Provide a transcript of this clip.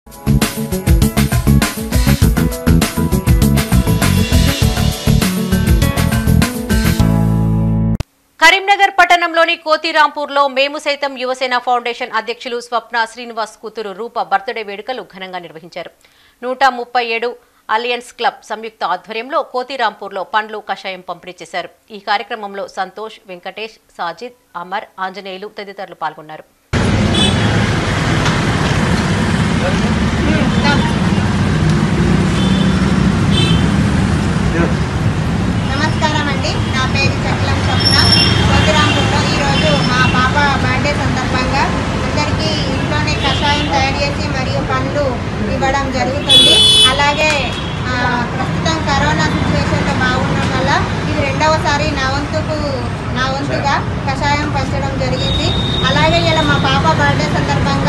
కరీంనగర్ పట్టణంలోని కోతిరాంపూర్లో మేము సైతం యువసేన ఫౌండేషన్ అధ్యక్షులు స్వప్న శ్రీనివాస్ కూతురు రూప బర్త్డే వేడుకలు ఘనంగా నిర్వహించారు. 137 అలియన్స్ క్లబ్ సంయుక్త ఆధ్వర్యంలో కోతిరాంపూర్లో పండ్లు కషాయం పంపిణీ చేశారు. ఈ కార్యక్రమంలో సంతోష్, వెంకటేష్, సాజిద్, అమర్, ఆంజనేయులు తదితరులు పాల్గొన్నారు. నమస్కారం అండి, నా పేరు చక్లం స్వప్న. కోతిరాంపూర్లో ఈరోజు మా పాప బర్త్డే సందర్భంగా అందరికీ ఇంట్లోనే కషాయం తయారు చేసి మరియు పండ్లు ఇవ్వడం జరుగుతుంది. అలాగే ప్రస్తుతం కరోనా సిచ్యువేషన్లో బాగుండడం వల్ల ఇది రెండవసారి నా వంతుగా కషాయం పంచడం జరిగింది. అలాగే ఇలా మా పాప బర్త్డే సందర్భంగా